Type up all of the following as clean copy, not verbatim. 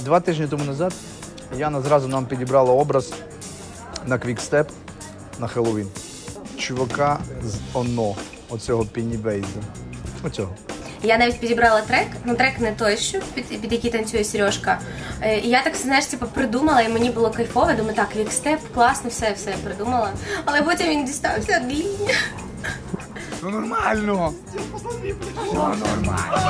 2 тижні тому назад Яна зразу нам підібрала образ на квікстеп на Хеллоуін. Чувака з Оно, оцього Пеннівейза. Оцього. Я навіть підібрала трек, ну трек не той, що під який танцює Сережка. І я так, знаєш, типу, придумала, і мені було кайфово, думаю, так, квікстеп, класно, все придумала. Але потім він дістався дління. Ну нормально! Все нормально!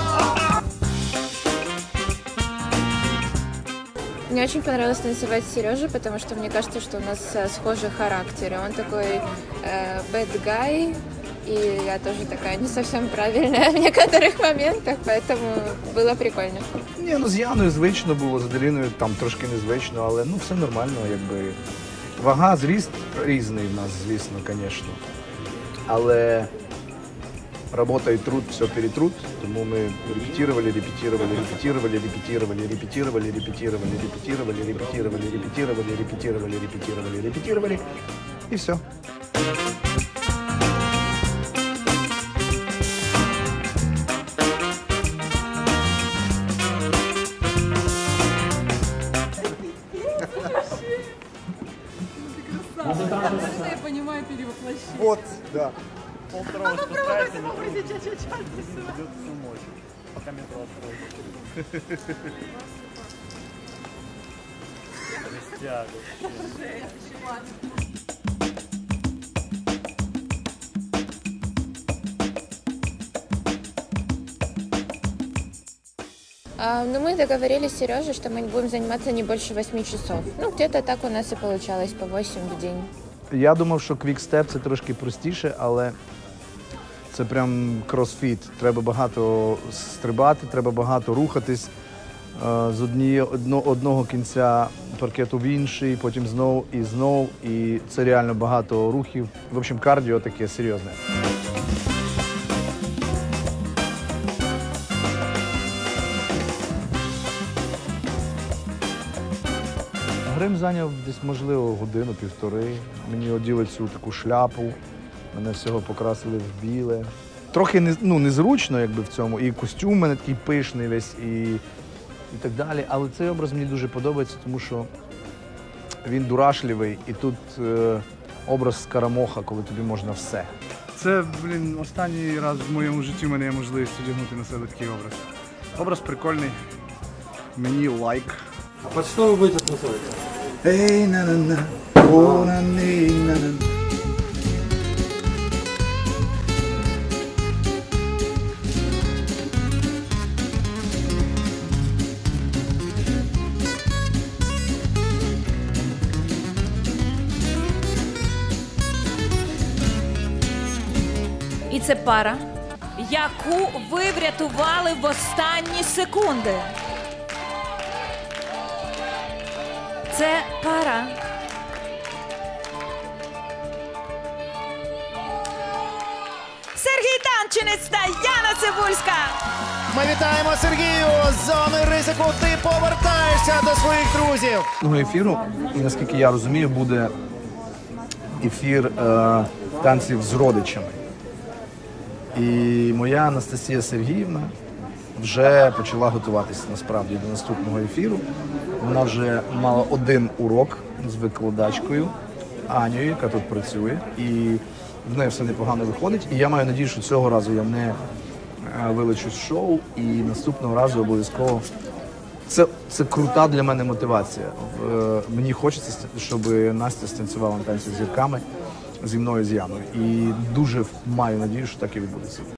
Мне очень понравилось танцевать с Сережей, потому что мне кажется, что у нас схожие характеры. Он такой bad guy, и я тоже такая не совсем правильная в некоторых моментах, поэтому было прикольно. Ні, ну з Яною звично було, з Аделіною там трошки незвично, але ну все нормально, якби. Вага, зріст різний в нас, звісно, звісно. Але робота і труд, все перетрут, тому ми репетировали, і все. Я понимаю перевоплощение. Вот, да. А попробуйте попросить ча-ча-ча. Идет всю ночь, пока метро откроется. Но мы договорились с Сережей, что мы будем заниматься не больше 8 часов. Ну, где-то так у нас и получалось, по 8 в день. Я думав, що квікстеп це трошки простіше, але це прям кросфіт. Треба багато стрибати, треба багато рухатись з одного кінця паркету в інший, потім знов. І це реально багато рухів. В общем, кардіо таке серйозне. Грим зайняв десь, можливо, годину-півтори. Мені оділи цю таку шляпу, мене всього покрасили в біле. Трохи незручно якби, в цьому, і костюм у мене такий пишний весь, і так далі. Але цей образ мені дуже подобається, тому що він дурашливий, і тут образ скарамоха, коли тобі можна все. Це, останній раз в моєму житті в мене є можливість одягнути на себе такий образ. Образ прикольний, мені лайк. А под что вы будете танцевать? Ей, на-на-на, о-на-ні, на-на. І це пара, яку ви врятували в останні секунди. Це пара. Сергій Танчинець та Яна Цибульська. Ми вітаємо Сергію з зони ризику. Ти повертаєшся до своїх друзів. Ефіру, і наскільки я розумію, буде ефір танців з родичами. І моя Анастасія Сергіївна вже почала готуватися насправді до наступного ефіру. Вона вже мала 1 урок з викладачкою Анею, яка тут працює, і в неї все непогано виходить. І я маю надію, що цього разу я не вилечу з шоу, і наступного разу обов'язково. Це крута для мене мотивація. Мені хочеться, щоб Настя станцювала на танці з зірками зі мною, з Яною. І дуже маю надію, що так і відбудеться.